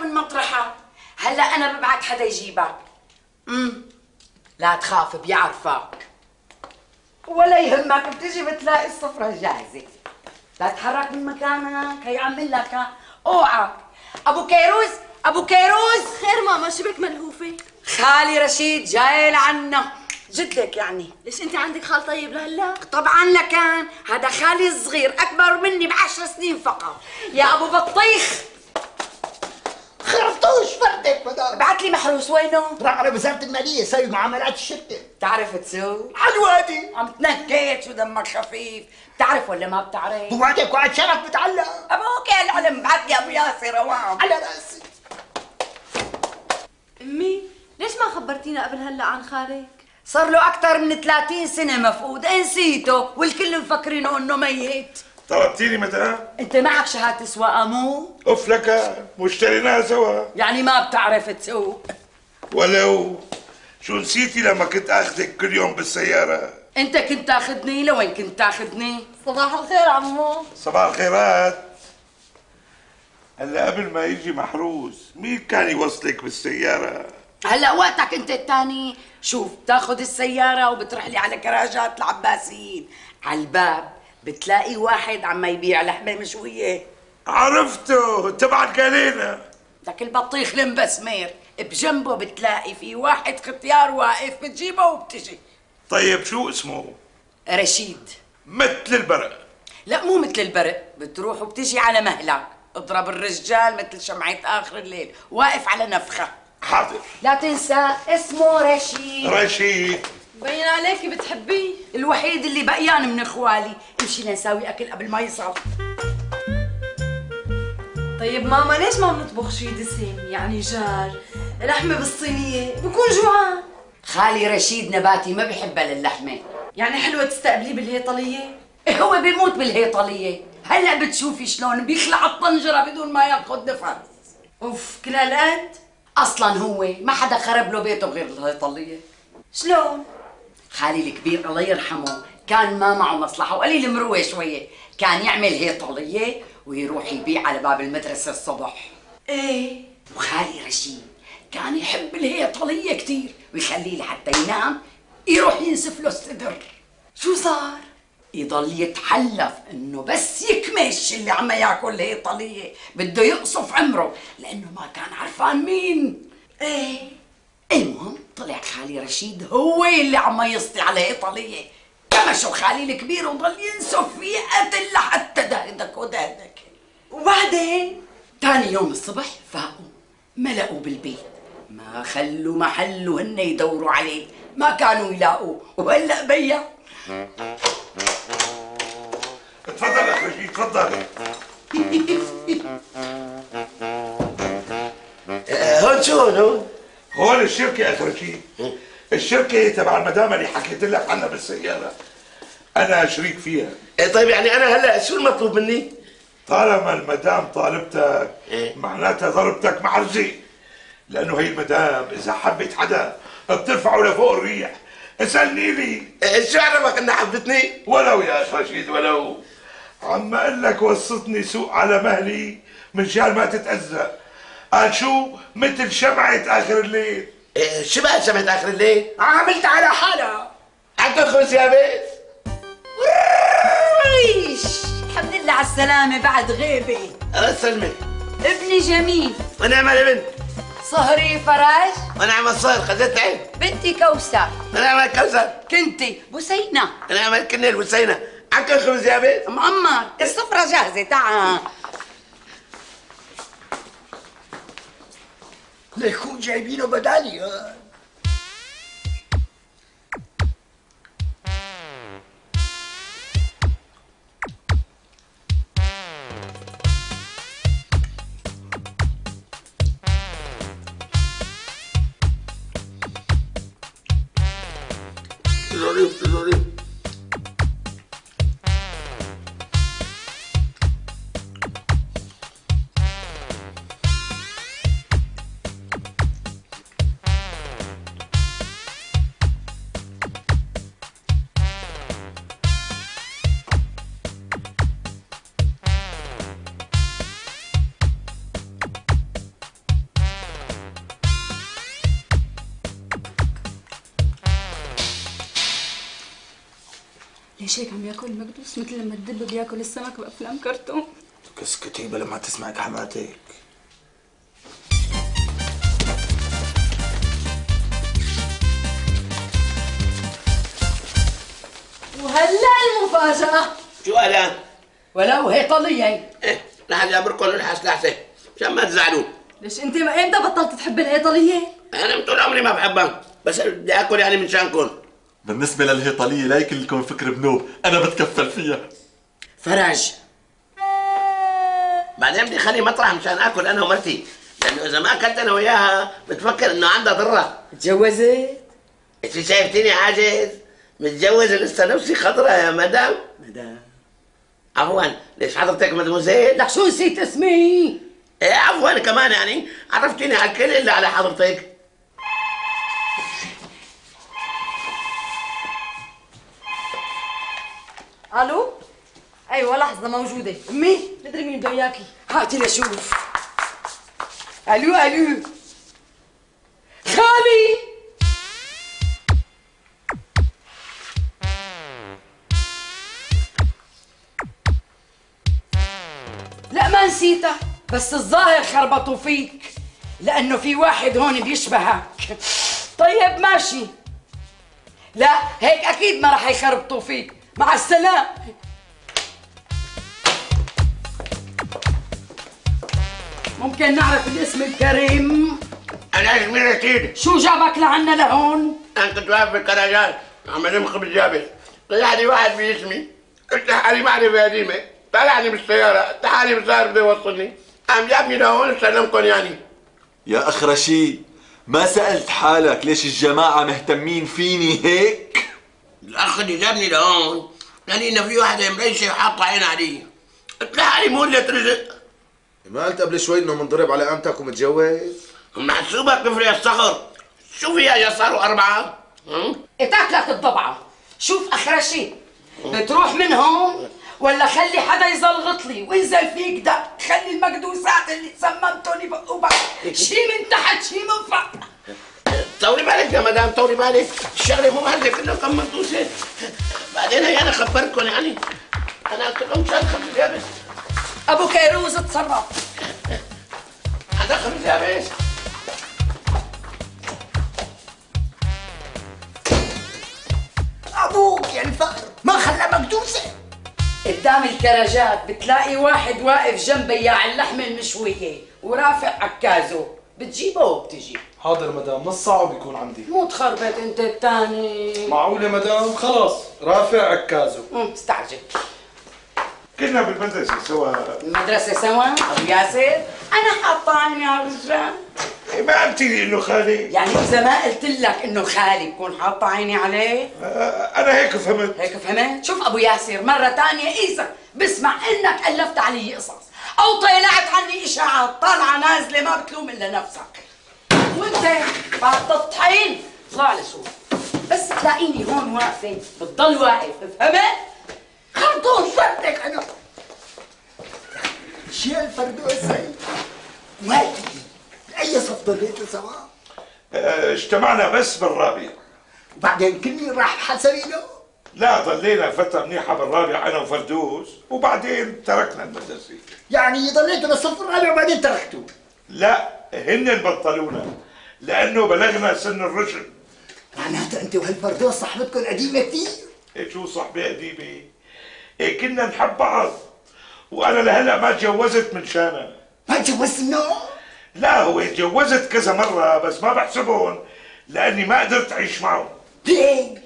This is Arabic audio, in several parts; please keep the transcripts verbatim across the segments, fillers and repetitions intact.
من مطرحها. هلا انا ببعت حدا يجيبك. امم لا تخاف بيعرفك ولا يهمك، بتجي بتلاقي السفرة جاهزة. لا تتحرك من مكانك، هي عمل لك اوعى. ابو كيروز، ابو كيروز. خير ماما، شبك ملهوفة؟ خالي رشيد جاي لعنا، جدك يعني. ليش انت عندك خال طيب لهلا؟ طبعا لكان، هذا خالي الصغير اكبر مني بعشر سنين فقط. يا ابو بطيخ خرفتوش فردك مدام. ابعت لي محروس، وينه؟ راح على وزارة المالية يسوي معاملات الشركة. بتعرف تسوق؟ على الوادي. عم تنكت، شو دمك خفيف. بتعرف ولا ما بتعرف؟ بوعدك وعد شرف بتعلق. ابوك يا العلم، بعت لي ابو ياسر روام. على راسي. امي ليش ما خبرتينا قبل هلا عن خالك؟ صار له اكثر من ثلاثين سنة مفقود، نسيته والكل مفكرينه انه ميت. طلبتيني مدام؟ انت معك شهادة سواقة مو؟ اوف لك، واشتريناها سوا. يعني ما بتعرف تسوق؟ ولو شو نسيتي لما كنت اخذك كل يوم بالسيارة؟ انت كنت تاخذني؟ لوين كنت تاخذني؟ صباح الخير عمو. صباح الخيرات. هلا قبل ما يجي محروس مين كان يوصلك بالسيارة؟ هلا وقتك انت الثاني. شوف، بتاخذ السيارة وبتروح لي على كراجات العباسيين، على الباب بتلاقي واحد عم يبيع لحمة مشوية. عرفته، تبع القليلة. لك البطيخ المبسمير، بجنبه بتلاقي في واحد ختيار واقف، بتجيبه وبتجي. طيب شو اسمه؟ رشيد. مثل البرق. لا مو مثل البرق، بتروح وبتجي على مهلك. اضرب الرجال مثل شمعة آخر الليل، واقف على نفخة. حاضر. لا تنسى اسمه رشيد. رشيد. بين عليكي بتحبيه. الوحيد اللي بقيان من اخوالي. امشي لنساوي اكل قبل ما يصل. طيب ماما ليش ما بنطبخ شي دسم؟ يعني جار، لحمة بالصينية، بكون جوعان. خالي رشيد نباتي، ما بحبها للحمة. يعني حلوة تستقبليه بالهيطلية؟ إيه هو بيموت بالهيطلية. هلا بتشوفي شلون بيخلع الطنجرة بدون ما ياخذ نفس. اوف كل هالقد؟ اصلا هو ما حدا خرب له بيته غير الهيطلية. شلون؟ خالي الكبير الله يرحمه كان ما معه مصلحة وقليل مروة شوية، كان يعمل هيطلية ويروح يبيع على باب المدرسة الصبح. ايه. وخالي رشيد كان يحب الهيطلية كتير، ويخليه لحتى ينام يروح ينسف له الصدر. شو صار؟ يضل يتحلف انه بس يكمش اللي عم ياكل هيطلية بده يقصف عمره، لانه ما كان عرفان مين. ايه. المهم طلع خالي رشيد هو اللي عم يسطي على هيطلية. كمشوا خالي الكبير وضل ينسف فيه قتل لحتى دهدك ودهدك. وبعدين؟ تاني يوم الصبح فاقوا ما لقوا بالبيت، ما خلوا محل وهن يدوروا عليه، ما كانوا يلاقوه. وهلا بيا. تفضل اخ رشيد، تفضل. هون شو هون هون؟ هون الشركة اخ رشيد. الشركة تبع المدام اللي حكيت لك عنها بالسيارة. أنا شريك فيها. إيه طيب يعني أنا هلا شو المطلوب مني؟ طالما المدام طالبتك إيه؟ معناتها ضربتك معرزة، لأنه هي المدام إذا حبت حدا بترفعه لفوق الريح. اسألني لي. إيه شو عرفك إنها حبتني؟ ولو يا أخ رشيد ولو. عم أقول لك وصتني سوق على مهلي منشان ما تتأذى. قال شو؟ مثل شمعة آخر الليل. إيه شو بقى شمعة آخر الليل؟ عملت على حالها. عندك خمس يا بيت؟ ويش الحمد لله على السلامة بعد غيبة. الله يسلمك. ابني جميل. ونعم الابن. صهري فرج. ونعم الصهر خذت العين. بنتي كوثر. ونعم الكوثر. كنتي بوسينة. ونعم الكنيل والسينة. عندك خمس يا بيت؟ مأمر السفرة جاهزة، تعال. ليكون جايبينه بدالي. ظريف ظريف. مش هيك عم ياكل المقدوس مثل لما الدب بياكل السمك بافلام كرتون. اسكتي بلا ما تسمعك حماتك. وهلا المفاجأة. شو هلا؟ ولو هي طلية. ايه رح جابركم الحس لحسه مشان ما تزعلوا. ليش انت امتى بطلت تحب الهيطليه؟ انا من طول عمري ما بحبها بس بدي اكل يعني من شانكم. بالنسبة للهيطلية لا يكلكم فكر بنوب، أنا بتكفل فيها. فرج بعدين بدي اخلي مطرح مشان اكل انا ومرتي، لانه اذا ما اكلت انا وياها بتفكر انه عندها ضره. تجوزت؟ انت شايفتيني عاجز؟ متجوز لسه نفسي خضرة يا مدام. مدام عفوا ليش حضرتك مدموزيل؟ لك شو نسيت اسمي؟ ايه عفوا كمان يعني عرفتيني على الكل الا على حضرتك. الو؟ ايوه لحظه موجوده. امي مدري مين بده اياكي. هاتي لشوف. الو الو خالي. لا ما نسيتها بس الظاهر خربطوا فيك لانه في واحد هون بيشبهك. طيب ماشي. لا هيك اكيد ما راح يخربطوا فيك. مع السلامة. ممكن نعرف الاسم الكريم؟ انا اسمي رشيد. شو جابك لعنا لهون؟ انا كنت واقف بالكراجات عم الم خبز يابس، طلع لي واحد باسمي، قلت حالي معرفة قديمة، طلعني بالسيارة، تعالي بالظاهر بده يوصلني، قام جابني لهون سلمكم يعني. يا أخ رشيد، ما سألت حالك ليش الجماعة مهتمين فيني هيك؟ الاخ اللي جابني لهون قال لي انه في واحدة مريشة وحاطة عين علي، قلت له حالي مولة رزق. ما قلت قبل شوي انه منضرب على قامتك ومتجوز؟ محسوبة كفر يا الصخر، شو فيها يا صاروا أربعة؟ اتاكلك الضبعة. شوف اخ رشيد، بتروح من هون ولا خلي حدا يزلغط لي وانزل فيك دق، خلي المقدوسات اللي سممتهم يبقوا بعض، شي من تحت شي من فوق. طولي بالك يا مدام، طولي بالك، الشغلة مو هذه كلكم مقدوسة. بعدين هي أنا خبرتكم يعني، أنا قلت لهم شاد خبز يابس. ابو كيروز اتصرف. هذا خبز يابس. ابوك يا الفقر ما خلى مقدوسه. قدام الكراجات بتلاقي واحد واقف جنب بياع اللحمة المشوية ورافع عكازه، بتجيبه وبتجي. حاضر مدام، نص ساعة وبيكون عندي. مو تخربط انت الثاني. معقولة مدام؟ خلاص رافع عكازه. امم استعجل. كنا بالمدرسة سوا. المدرسة سوا ابو ياسر؟ انا حاطه عيني على الرجال. ما قلتي لي انه خالي؟ يعني اذا ما قلت لك انه خالي بكون حاطه عيني عليه؟ آه انا هيك فهمت. هيك فهمت؟ شوف ابو ياسر مرة ثانية اذا بسمع انك الفت علي قصص او طلعت عني اشاعات طالعة نازلة ما بتلوم الا نفسك. وانت بعد الطحين اطلع لي شوف. بس تلاقيني هون واقفة بتضل واقف، فهمت؟ خرطوش صرتك انا. شيء الفردوسي والدي اي صف ضليتوا سوا؟ آه اجتمعنا بس بالرابع. وبعدين كل راح بحسرينه؟ لا ضلينا فترة منيحة بالرابع أنا وفردوس وبعدين تركنا المدرسة. يعني ضليتوا للصف الرابع وبعدين تركتوا؟ لا هن بطلونا لأنه بلغنا سن الرشد. معناته أنت وهالفردوس صاحبتكم قديمة كثير؟ إيه شو صاحبي قديمة؟ إيه كنا نحب بعض وأنا لهلا ما تجوزت من شانها. ما تجوزت منه؟ لا هو تجوزت كذا مرة بس ما بحسبهم لأني ما قدرت أعيش معهم. ليش؟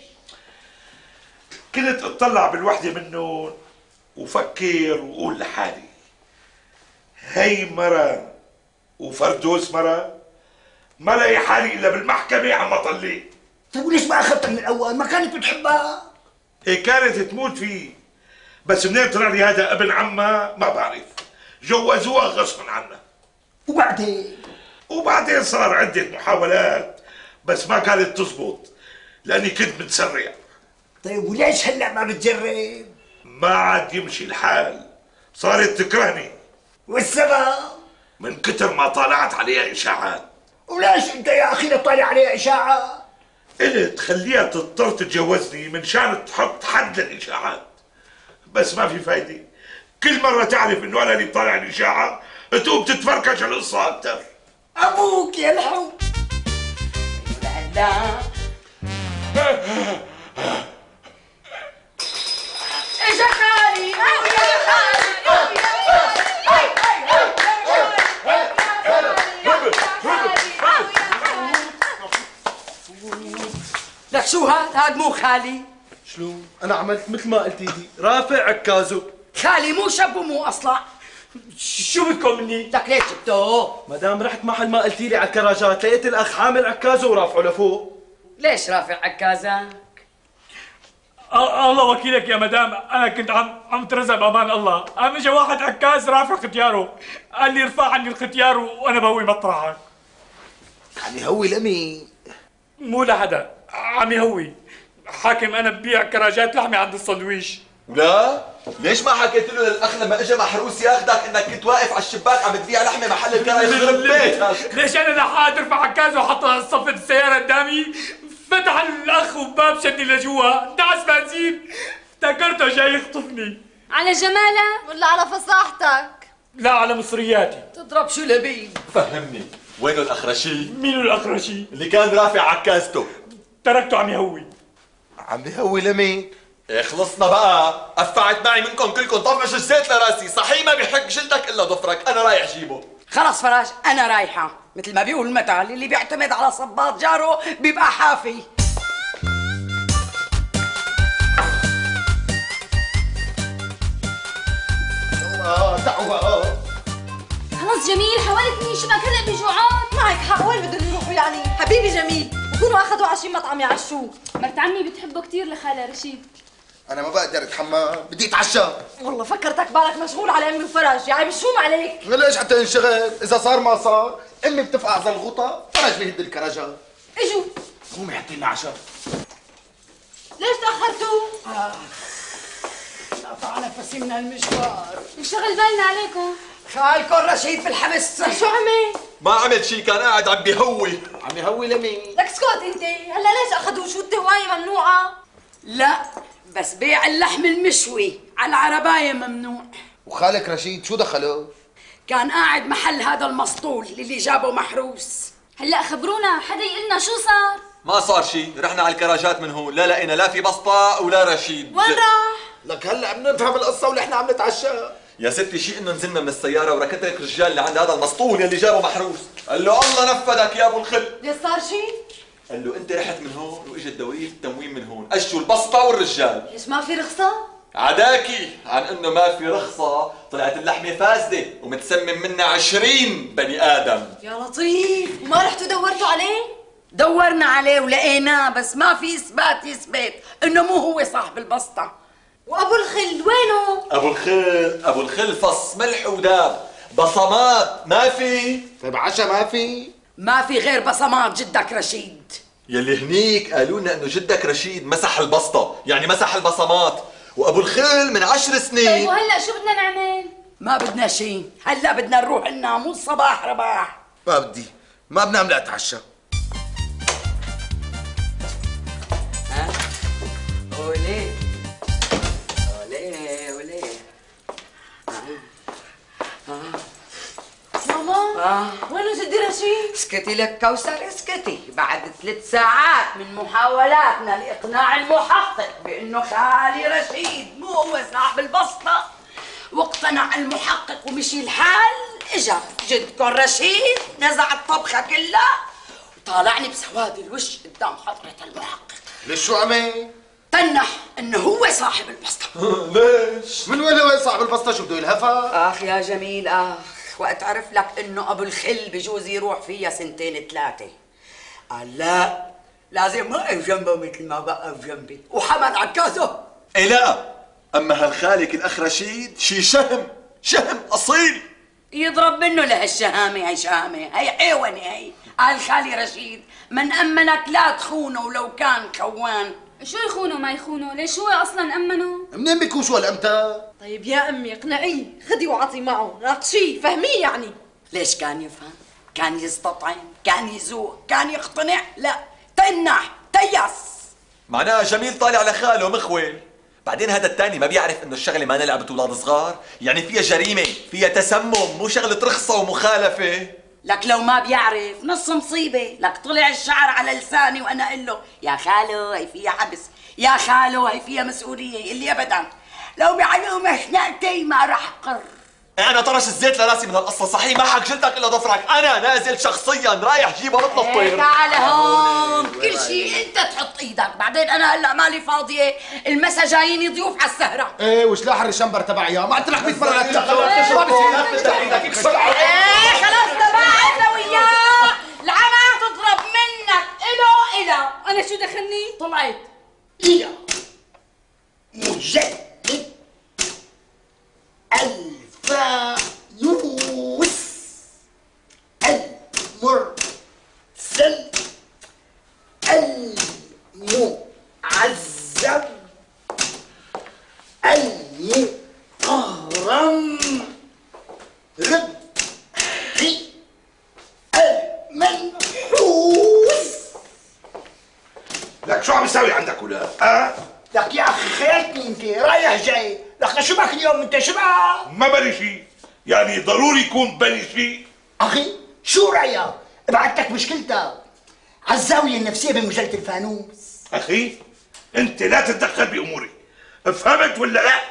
كنت اطلع بالوحدة منهم وفكر وقول لحالي هي مرة وفردوس مرة ما لاقي حالي إلا بالمحكمة عم أطلق. طيب وليش ما أخذتها من الأول؟ ما كانت بتحبها؟ هي كانت تموت فيه بس منين طلع لي هذا ابن عمها ما بعرف، جوزوها غصبا عنها. وبعدين؟ وبعدين صار عدة محاولات بس ما كانت تزبط لأني كنت متسرع. طيب وليش هلا ما بتجرب؟ ما عاد يمشي الحال، صارت تكرهني. والسبب؟ من كتر ما طالعت عليها إشاعات. وليش أنت يا أخي طالع عليها إشاعة؟ قلت خليها تضطر تتجوزني من شان تحط حد للإشاعات، بس ما في فايدة. كل مرة تعرف إنه أنا اللي طالع الإشاعة تقوم تتفركش القصة أكثر. أبوك يا الحب لا إجا خالي أو يا خالي أو يا لك شو هاد؟ هاد مو خالي. شلون؟ أنا عملت مثل ما قلتي لي، رافع عكازه. خالي مو شاب ومو أصلع. شو بدكم مني؟ لك ليش جبتوه؟ ما دام رحت محل ما قلتي لي على الكراجات لقيت الأخ حامل عكازه ورافعه لفوق. ليش رافع عكازك؟ الله وكيلك يا مدام، انا كنت عم عم ترزق بامان الله، قام اجى واحد عكاز رافع ختياره، قال لي ارفع عني الختيار وانا بهوي مطرحك. عم يهوي لمين؟ مو لحدا، عم يهوي. حاكم انا ببيع كراجات لحمه عند السندويش. لا ليش ما حكيت له للاخ لما اجى محروس ياخذك انك كنت واقف على الشباك عم تبيع لحمه محل الكراج؟ يخرب بيتك. ليش انا لحقت ارفع عكازه وحطها صفة السياره قدامي؟ فتح الاخ وباب شدني لجوا، دعس بنزين، افتكرته جاي يخطفني. على جمالك ولا على فصاحتك؟ لا على مصرياتي. تضرب شو لبيب؟ فهمني وينه الاخ رشيد؟ مين الاخ رشيد؟ اللي كان رافع عكازته. تركته عم يهوي. عم يهوي لمين؟ ايه خلصنا بقى، قفعت معي منكم كلكم، طفش الزيت لراسي، صحيح ما بيحك جلدك الا ضفرك، انا رايح جيبه. خلص فراج انا رايحه، مثل ما بيقول المثل اللي بيعتمد على صباط جاره بيبقى حافي. الله دعوة. خلص جميل حاولتني شبك هلا بجوعات. معك حق، وين بدهم يروحوا يعني؟ حبيبي جميل بكونوا اخذوا على شي مطعم يعشوه. مرت عمي بتحبه كثير لخالة رشيد. أنا ما بقدر أتحمى، بدي أتعشى. والله فكرتك بالك مشغول على امي وفرج، يعني بشوم عليك. ليش حتى انشغل؟ إذا صار ما صار، أمي بتفقع زلغوطة، فرج بيهد الكراجات. اجوا قومي حطي لنا عشاء. ليش تاخرتوا؟ آه. قطع نفسي من المشوار. انشغل بالنا عليكم. خالكم رشيد في الحبس. شو عمل؟ ما عمل شيء، كان قاعد عم بيهوي. عم يهوي لمين؟ لك اسكت انت، هلا ليش اخذوا شو التهوايه ممنوعه؟ لا بس بيع اللحم المشوي على العرباية ممنوع. وخالك رشيد شو دخله؟ كان قاعد محل هذا المسطول اللي جابه محروس. هلا خبرونا، حدا يقلنا شو صار؟ ما صار شيء، رحنا على الكراجات من هون، لا لقينا لا في بسطة ولا رشيد. وين راح؟ لك هلا عم نفهم القصة ونحن عم نتعشى. يا ستي شيء انه نزلنا من السيارة وركضت لك الرجال اللي عند هذا المسطول يلي جابه محروس، قال له الله نفذك يا ابو الخل. ليش صار شيء؟ قال له انت رحت من هون واجت دورية التموين من هون، اشوا البسطة والرجال. ليش ما في رخصة؟ عداكي عن انه ما في رخصة، طلعت اللحمة فاسدة ومتسمم منها عشرين بني ادم. يا لطيف، وما رحتوا دورتوا عليه؟ دورنا عليه ولقيناه، بس ما في اثبات يثبت انه مو هو صاحب البسطة. وابو الخل وينه؟ ابو الخل ابو الخل فص ملح وداب، بصمات ما في. طيب عشاء ما في؟ ما في غير بصمات جدك رشيد. يلي هنيك قالوا لنا انه جدك رشيد مسح البسطة، يعني مسح البصمات، وابو الخل من عشر طيب سنين. وهلا شو بدنا نعمل؟ ما بدنا شيء، هلا بدنا نروح ننام والصباح رباح. ما بدي، ما بنام لا اتعشى. ها؟ وليه؟ وليه وليه؟ ماما آه. وينه جدي رشيد؟ اسكتي لك كوثر اسكتي، بعد ثلاث ساعات من محاولاتنا لإقناع المحقق بأنه خالي رشيد مو هو صاحب البسطة، واقتنع المحقق ومشي الحال، اجا جدكم رشيد نزع الطبخة كلها وطالعني بسواد الوش قدام حضرة المحقق. ليش شو عمل؟ تنح انه هو صاحب البسطة. ليش؟ من وين هو صاحب البسطة؟ شو بده يلهفها؟ اخ يا جميل اخ، وقت عرف لك انه ابو الخل بجوز يروح فيها سنتين ثلاثة، قال لا لازم اقف جنبه مثل ما بقف جنبي، وحمد عكازه. ايه لا، اما هالخالك الاخ رشيد شي شهم، شهم اصيل. يضرب منه لهالشهامة، هي شهامة، هي حيوانة هي. قال خالي رشيد من امنك لا تخونه ولو كان خوان. شو يخونه ما يخونه؟ ليش هو اصلا امنه؟ منين بيكون شو هالامتى؟ طيب يا امي اقنعيه، خدي وعطي معه، ناقشيه، فهميه يعني. ليش كان يفهم؟ كان يستطعم؟ كان يذوق؟ كان يقتنع؟ لا، تنح تيس. معناها جميل طالع لخاله مخول. بعدين هذا الثاني ما بيعرف انه الشغله ما لعبة اولاد صغار، يعني فيها جريمه، فيها تسمم، مو شغله رخصه ومخالفه. لك لو ما بيعرف نص مصيبه، لك طلع الشعر على لساني وانا اقول له يا خالو هي فيها حبس، يا خالو هي فيها مسؤوليه، يقول لي ابدا لو بعلومه خنقتي ما راح اقر. انا طرش الزيت لراسي من القصه، صحيح ما حق جلدك الا ضفرك، انا نازل شخصيا رايح جيبها مثل الطير. تعال هون، كل شيء انت تحط ايدك، بعدين انا هلا مالي فاضيه، المسا جاييني ضيوف على السهره. ايه وسلاح الرشمبر تبعي ما قلت لك مية مره لا تدخل. ايه خلاص تبع انت وياه، العمى تضرب منك الو الو. انا شو دخلني؟ طلعت إلى مجدد الفانوس المرسل المعذب المقهرم ربحي المنحوس. لك شو عم يساوي عندك ولا؟ اه؟ لك يا اخي خيرتني انت رايح جاي، لك شو بك اليوم انت شبع؟ ما بني شيء، يعني ضروري يكون بني شيء. اخي شو رايك؟ ابعت لك مشكلتك على الزاويه النفسيه بمجله الفانوس. اخي انت لا تتدخل باموري، فهمت ولا لا؟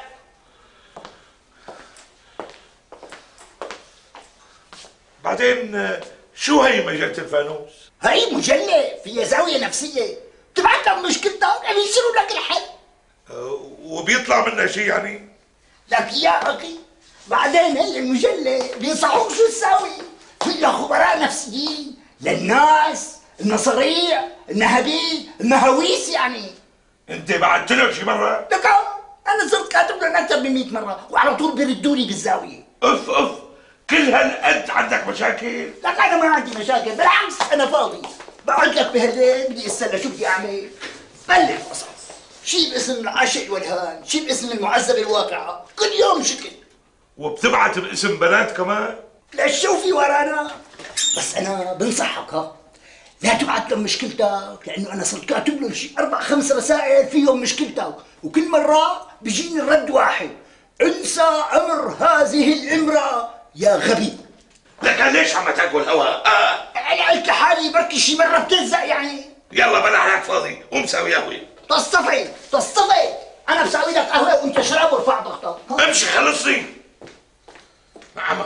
بعدين شو هي مجله الفانوس؟ هي مجله فيها زاويه نفسيه، تبعت لك مشكلتك بيصيروا لك الحل. أه وبيطلع منها شيء يعني؟ لك يا اخي بعدين هي المجله بينصحوك شو تساوي، فيها خبراء نفسيين للناس، النصريع، النهبي، النهاويس يعني. انت بعت لهم شي مره؟ لك انا صرت كاتب لهم اكثر من مئة مره وعلى طول بيردوا لي بالزاويه. اف اف كل هالقد عندك مشاكل؟ لك انا ما عندي مشاكل، بالعكس انا فاضي، بقعد لك بهالليل بدي استنى شو بدي اعمل، بلف قصص، شي باسم العاشق والهان، شي باسم المعذب الواقعه، كل يوم شكل. وبتبعت باسم بنات كمان؟ ليش شو في ورانا؟ بس انا بنصحك ها لا تبعت لهم مشكلتك، لانه انا صرت كاتب لهم شي اربع خمس رسائل فيهم مشكلتك، وكل مره بيجيني الرد واحد، انسى امر هذه الامراه يا غبي. لك ليش عم تاكل هوا؟ آه. انا قلت لحالي بركي شي مره بتلزق يعني. يلا بلا عليك فاضي، قوم ساوي قهوه. تصطفي تصطفي، انا بساوي لك قهوه وانت شرب وارفع ضغطك. امشي خلصني. نعم.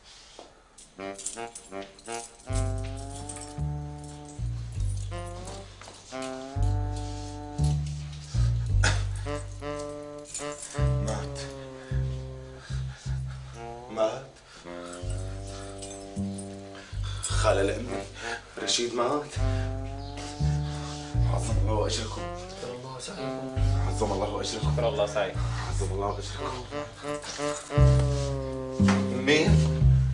مات مات خالة لأمي رشيد مات. عظم الله أجركم. شكر الله سعيكم. عظم الله أجركم. شكر الله سعيكم. عظم الله أجركم. مين؟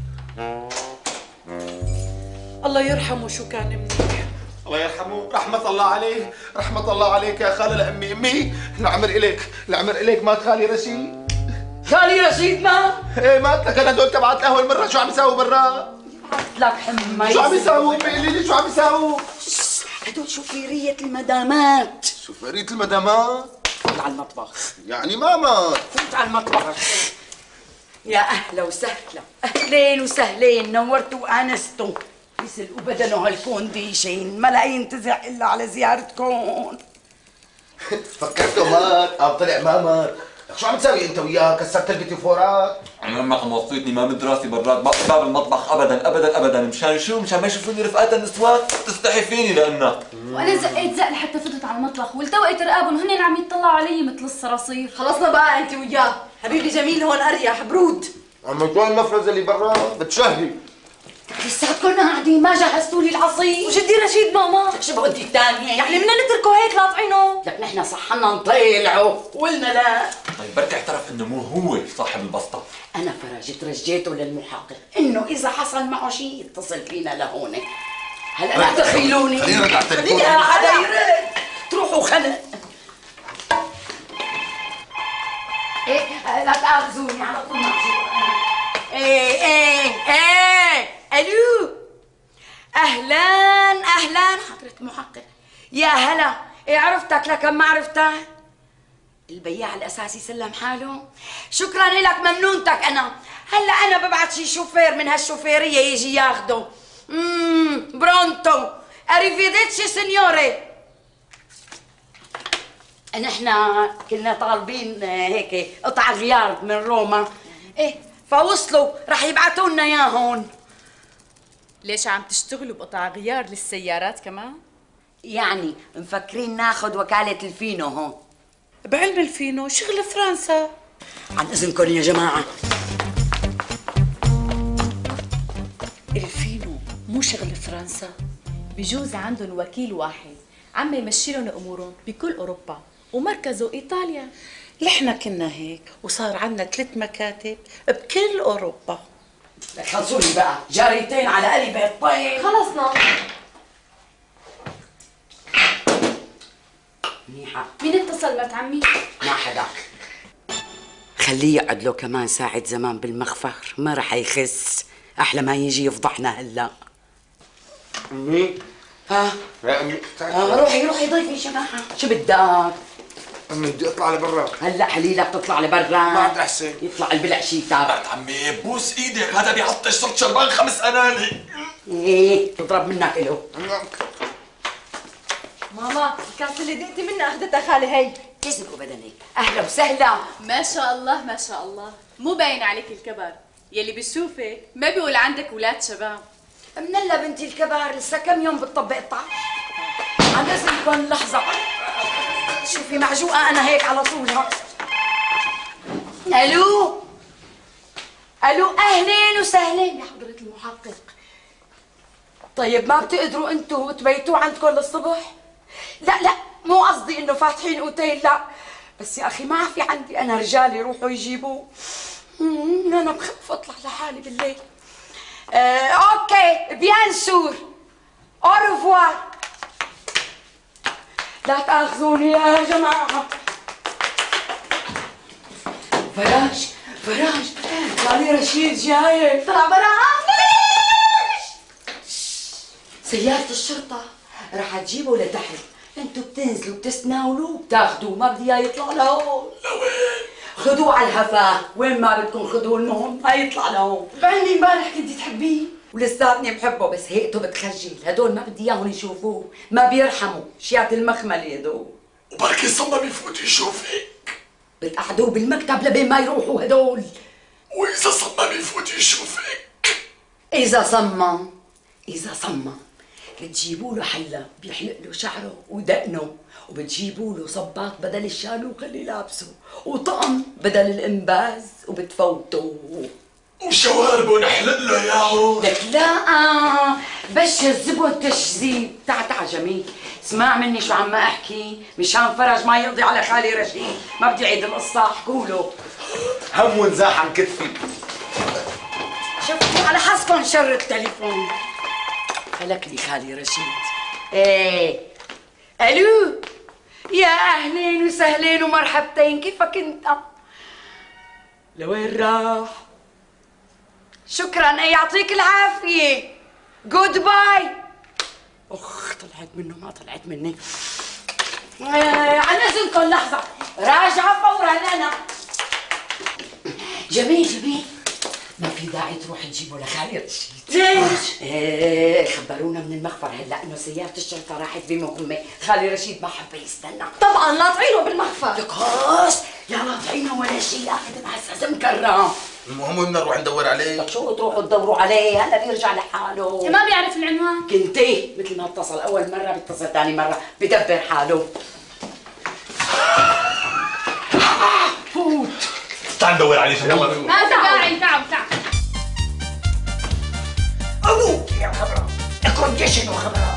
الله يرحمه شو كان منيح. الله يرحمه، رحمة الله عليه، رحمة الله عليك يا خالة لأمي. أمي العمر إليك، العمر إليك. مات خالي رشيد. خالي رشيد مات؟ ايه مات. لك انا دول تبعت قهوة المرة شو عم يساووا برا؟ بعت لك حمى. شو عم يساووا؟ قولي لي شو عم يساووا؟ هدول شوفيرية المدامات. شوفيرية المدامات؟ فوت على المطبخ. يعني ما مات. فوت على المطبخ. يا أهلا وسهلا، أهلين وسهلين، نورتوا وآنستوا. يسلقوا بدنه هالكونديشن، ما لا ينتزع إلا على زيارتكم. فكرته مات، قام طلع ما مات. شو عم تساوي انت وياه؟ كسرت البيتيفورات؟ انا امك موصيتني ما من راسي برات باب المطبخ ابدا ابدا ابدا. مشان شو؟ مشان ما يشوفوني رفقات النسوان تستحي فيني لانها. وانا زقيت زق لحتى فتت على المطبخ والتوقيت رقابهم وهن عم يطلعوا علي مثل الصراصير. خلصنا بقى انت وياه، حبيبي جميل هون اريح برود. عم يطلع المفرزة اللي برا بتشهي. لساتكم قاعدين ما جهزتوا لي العصير. وجدي رشيد ماما شو بدي الثانية؟ يعني بدنا نتركه هيك لاطعينه؟ لك نحن صحنا نطيلعه وقلنا لا. طيب بركي اعترف انه مو هو صاحب البسطه. انا فرجت رجيته للمحقق انه اذا حصل معه شيء يتصل فينا لهون. هلا لا تخيلوني. خلينا نرد على التليفون. خلينا حدا يرد. تروحوا خلق. ايه لا تاخذوني على طول معصوب. ايه ايه ايه الو. اهلا اهلا حضرة المحقق. يا هلا، ايه عرفتك لكن ما عرفتك؟ البياع الاساسي سلم حاله. شكرا لك ممنونتك انا. هلا انا ببعت شي شوفير من هالشوفيريه يجي ياخده. امم برونتو اريفيديتشي سينيوري. نحن كنا طالبين هيك قطع غيار من روما، ايه فوصلوا رح يبعتوا لنا اياهم. ليش عم تشتغلوا بقطع غيار للسيارات كمان؟ يعني مفكرين ناخذ وكالة الفينو هون. بعلم الفينو شغل فرنسا. عن اذنكم يا جماعة. الفينو مو شغل فرنسا، بجوز عندهم وكيل واحد عم يمشي لهم امورهم بكل اوروبا ومركزه ايطاليا. نحن كنا هيك وصار عندنا ثلاث مكاتب بكل اوروبا. لك خلصوني بقى جاريتين على قلي بيضتين. خلصنا. منيحة. مين اتصل مرت عمي؟ ما حدا. خليه يقعد له كمان ساعة زمان بالمخفر، ما رح يخس. أحلى ما يجي يفضحنا هلا. أمي. ها؟ يا أمي. آه روحي روحي ضيفي جماعة. شو بدك؟ أمي بدي أطلع لبرا. هلا حليلك تطلع لبرا. بعد أحسن. يطلع البلع شيتك. بعد عمي بوس ايدك، هذا بيعطش، صرت شربان خمس اناني. ايه تضرب منك إله. ماما الكاسة اللي دقتي منها أخذتها خالي هي. تسلكوا بدنك. أهلا وسهلا. ما شاء الله ما شاء الله، مو باين عليك الكبر، يلي بشوفك ما بيقول عندك اولاد شباب. من هلا بنتي الكبار لسه كم يوم بتطبق الطعم. عن اذنكم لحظة. شوفي معجوقة أنا هيك على طولها. ألو ألو أهلين وسهلين يا حضرة المحقق. طيب ما بتقدروا أنتوا تبيتوا عندكم للصبح؟ لا لا مو قصدي إنه فاتحين أوتيل، لا بس يا أخي ما في عندي أنا رجال يروحوا يجيبوه. أنا بخاف أطلع لحالي بالليل. آه، أوكي بيان سور. أوروفوار. لا تأخذوني يا جماعة. فراج فراج خالي رشيد جاي. طلع برا. سيارة الشرطة رح تجيبه لتحت، انتوا بتنزلوا بتستناولوا وبتاخذوه، ما بدي اياه يطلع لهون. لوين؟ خذوه على الهفا، وين ما بدكم خذوه لهون، ما يطلع لهون. بعدني امبارح كنتي تحبيه ولساتني بحبه، بس هيئته بتخجل، هدول ما بدي اياهم يشوفوه، ما بيرحموا، شيات المخمل هدول. وبركي صمم يفوت يشوفك. بتقعدوه بالمكتب لبين ما يروحوا هدول. وإذا صمم يفوت يشوفك؟ إذا صمم إذا صمم بتجيبوا له حلا بيحلق له شعره ودقنه، وبتجيبوا له صباط بدل الشالوق اللي لابسه، وطقم بدل الانباز، وبتفوتوا وشواربه نحلق له اياهم. لك لا بش الزبون تشذيب. تعا تعا جميل، اسمع مني شو عم احكي، مشان فرج ما يقضي على خالي رشيد، ما بدي اعيد القصه، احكوا له. هم ونزاح عن كتفي. شفتوا على حظكم شر التليفون. فلك لي خالي رشيد. ايه الو يا اهلين وسهلين ومرحبتين، كيفك انت؟ لوين راح؟ شكرا، يعطيك العافيه. جود باي. اخ طلعت منه ما طلعت مني. آه عن اذنكم لحظه، راجعه فورا انا. جميل جميل، ما في داعي تروح تجيبه لخالي رشيد. ليش؟ ايه خبرونا من المخفر هلا انه سيارة الشرطة راحت بمهمة، خالي رشيد ما حب يستنى. طبعا لاطعينه بالمخفر. لك خلاص يا لاطعينه ولا شيء، اخذ معسس مكرم. المهم بدنا نروح ندور عليه. لك شو تروحوا تدوروا عليه، هلا بيرجع لحاله. ما بيعرف العنوان. كنتي مثل ما اتصل اول مرة بيتصل ثاني مرة، بدبر حاله. فوت تعال ندور عليه شباب. ما في داعي، تعال تعال. ابوك يا خبره، كونديشن وخبره.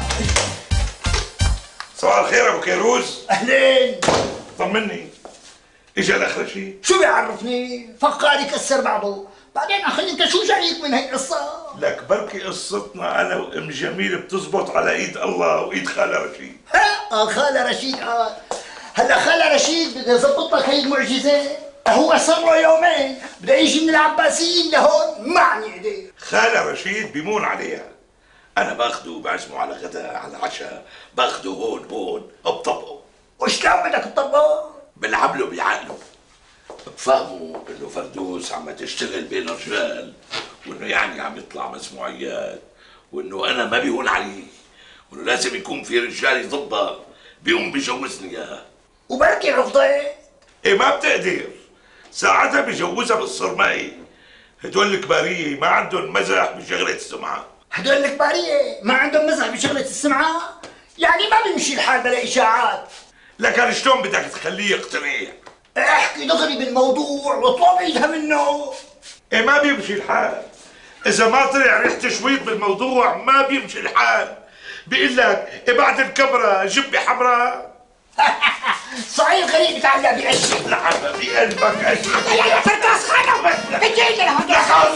صباح الخير ابو كيروز. اهلين. طمني، اجى الاخ رشيد؟ شو بيعرفني؟ فقاري كسر بعضه، بعدين اخي انت شو جايك من هي القصه؟ لك بركي قصتنا انا وام جميل بتزبط على ايد الله وايد خاله رشيد. ها اه خاله رشيد. اه هلا خاله رشيد بده يظبط لك هي المعجزه. هو صار له يومين بده يجي من العباسيين لهون، معني ايديه. خاله رشيد بيمون عليها، انا باخده وبعزمه على غداء على عشاء، باخده هون هون بطبقه. وشلون بدك تطبقه؟ بلعب له بعقله، بفهمه انه فردوس عم تشتغل بين رجال، وانه يعني عم يطلع مسموعيات، وانه انا ما بيهون علي، وانه لازم يكون في رجال يضبط بيقوم بيجوزني اياها. وبركي رفضت؟ ايه ما بتقدر، ساعتها بجوزها بالصرماي. هدول الكباريه ما عندهم مزح بشغله السمعه. هدول الكباريه ما عندهم مزح بشغله السمعه؟ يعني ما بيمشي الحال بلا اشاعات. لكن شلون بدك تخليه يقتنع؟ احكي دغري بالموضوع واطلب ايدها منه. ايه ما بيمشي الحال، اذا ما طلع ريح تشويط بالموضوع ما بيمشي الحال. بيقول لك إيه بعد الكبره جبه حمراء. صعيد غريب تعلق بعشق. لعبة بقلبك عشق. يا فردوس خانم اجي لهون.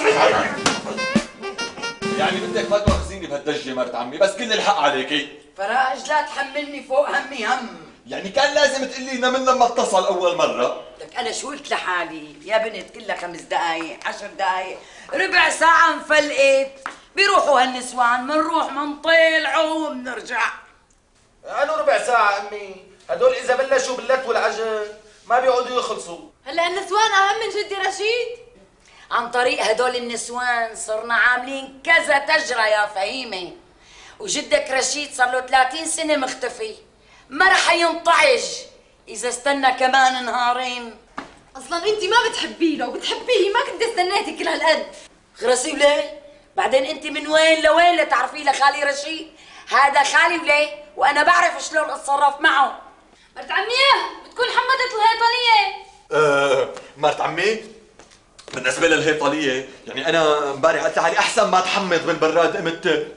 يعني بدك ما تواخذيني بهالدجه مرت عمي، بس كل الحق عليكي. فراج لا تحملني فوق همي هم. يعني كان لازم تقلي لنا من لما اتصل اول مره. لك انا شو قلت لحالي يا بنت، كلها خمس دقايق عشر دقايق ربع ساعه مفلقت، بيروحوا هالنسوان منروح منطلعوا ومنرجع. قالوا ربع ساعة أمي، هدول إذا بلشوا باللت والعجن ما بيقعدوا يخلصوا. هلا النسوان أهم من جدي رشيد؟ عن طريق هدول النسوان صرنا عاملين كذا تجرة يا فهيمة، وجدك رشيد صار له ثلاثين سنة مختفي، ما رح ينطعج إذا استنى كمان نهارين. أصلا أنت ما بتحبي له وبتحبيه، ما كنت استنيتي كل هالقد. غرسي وليه؟ بعدين أنت من وين لوين لتعرفي لخالي رشيد؟ هذا خالي وليه؟ وأنا بعرف شلون أتصرف معه. مرت عميه بتكون حمدت الهيطلية. أه مرت عمي بالنسبة للهيطلية يعني أنا امبارح قلت لحالي أحسن ما تحمض بالبراد قمت.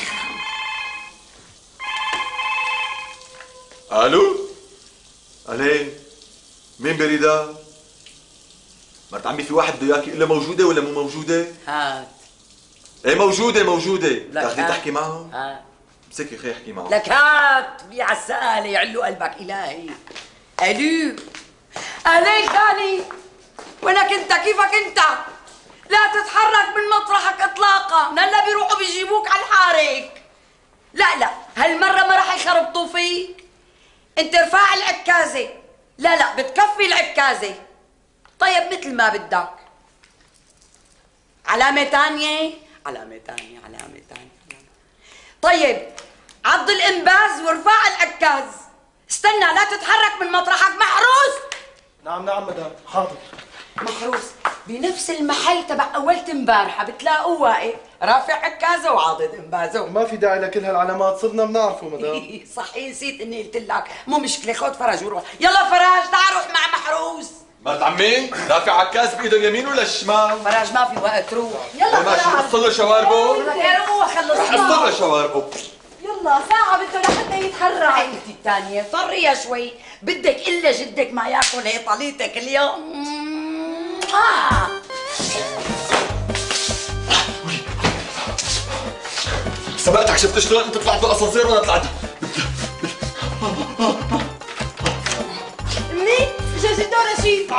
ألو؟ ألين؟ مين بريدة؟ مرت عمي في واحد بده إياكي، إلا موجودة ولا مو موجودة؟ هات. إيه موجودة موجودة، لك تاخذي هات. تحكي معه؟ هات. امسكي خي احكي معه. لك هات بيع السآلة يعلو قلبك إلهي. ألو؟ أهلين خالي، وينك أنت؟ كيفك أنت؟ لا تتحرك من مطرحك إطلاقا، هلا بيروحوا بيجيبوك على الحارك. لا لا هالمرة ما راح يخربطوا فيك. أنت ارفع العكازة. لا لا بتكفي العكازة. طيب مثل ما بدك. علامة تانية؟ علامة تانية، علامة تانية. طيب عض الانباز وارفع العكاز. استنى لا تتحرك من مطرحك. محروس. نعم نعم مدام، حاضر. محروس بنفس المحل تبع اولت امبارحه بتلاقوه واقف رافع عكازه وعاضد انبازه. ما في داعي لكل هالعلامات، صرنا بنعرفه مدام. صحيح نسيت اني قلت لك. مو مشكله، خذ فرج وروح. يلا فراج تعال روح مع محروس. مرت عمي رافع عكاز بايده اليمين ولا الشمال؟ فراج ما في وقت، روح. يلا ماشي فراج. قص له شواربه. يا روح خلص. رح قص له شواربه. يلا ساعة بده لحتى يتحرك. عيلتي الثانية طرية شوي، بدك إلا جدك ما ياكل هيطليتك اليوم. آه. سبقتك شفت شلون انت طلعت بالاسانسير وانا طلعت. امي اجا جدو رشيد.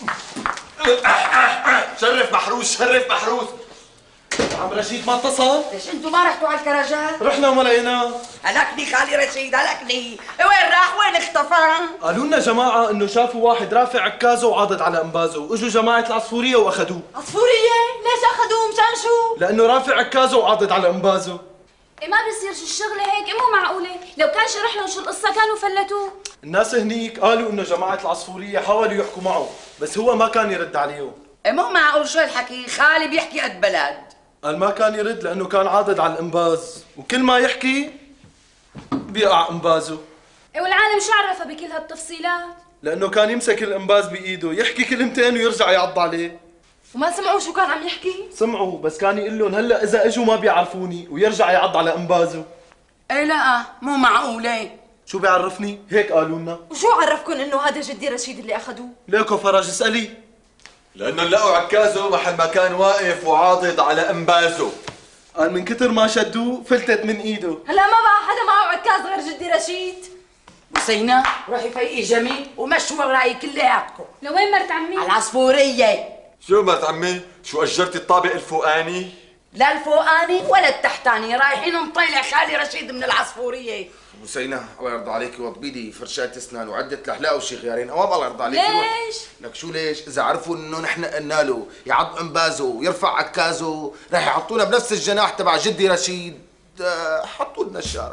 شرف محروس شرف محروس. عم رشيد ما اتصل؟ ليش انتوا ما رحتوا على الكراجات؟ رحنا وما لقيناه. هلكني خالي رشيد هلكني. وين راح؟ وين اختفى؟ قالوا لنا جماعة انه شافوا واحد رافع عكازه وعاضد على انبازه، واجوا جماعة العصفورية واخذوه. عصفورية؟ ليش اخذوه مشان شو؟ لانه رافع عكازه وعاضد على انبازه. إيه ما بصير شو الشغلة هيك، مو معقولة، لو كان شرح لهم شو القصة كانوا فلتوه. الناس هنيك قالوا انه جماعة العصفورية حاولوا يحكوا معه، بس هو ما كان يرد عليهم. مو معقول شو الحكي، خالي بيحكي قد بلد. قال ما كان يرد لانه كان عاضد على الانباز، وكل ما يحكي بيقع انبازه. إيه والعالم شو عرفها بكل هالتفصيلات؟ لانه كان يمسك الانباز بايده، يحكي كلمتين ويرجع يعض عليه. وما سمعوا شو كان عم يحكي؟ سمعوا، بس كان يقول لهم هلا اذا اجوا ما بيعرفوني، ويرجع يعض على انبازه. ايه لا مو معقولة. شو بيعرفني؟ هيك قالوا لنا. وشو عرفكم انه هذا جدي رشيد اللي اخذوه؟ ليكو فرج اسألي. لانه لقوا عكازه محل ما كان واقف وعاضد على انبازه. قال من كتر ما شدوه فلتت من ايده. هلا ما بقى حدا معه عكاز غير جدي رشيد. بوسينا روحي فيقي جميل ومشوا وراي كلياتكم. لوين مرت عمي؟ على العصفورية. شو مرت عمي؟ شو اجرتي الطابق الفوقاني؟ لا الفوقاني ولا التحتاني، رايحين نطيلع خالي رشيد من العصفوريه. حسينة الله يرضى عليكي وطبي لي فرشات اسنان وعدة لحلاق وشي غيارين، اوام الله يرضى عليكي. ليش؟ لك شو ليش؟ إذا عرفوا إنه نحن قلنا له يعض انبازه ويرفع عكازه رح يحطونا بنفس الجناح تبع جدي رشيد، حطوا لنا الشارع.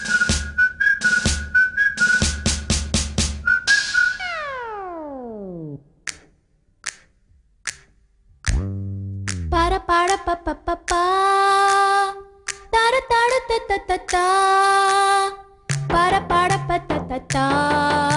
para para pa pa pa pa tara tara ta ta ta ta para para pa ta ta ta